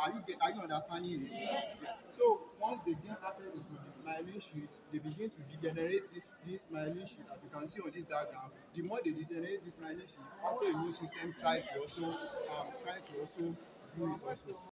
Are you understanding it? Yes. So once they get after the myelin sheath, they begin to degenerate this myelin sheath, as you can see on this diagram. The more they degenerate this myelin sheath, after the immune system try to also do it also.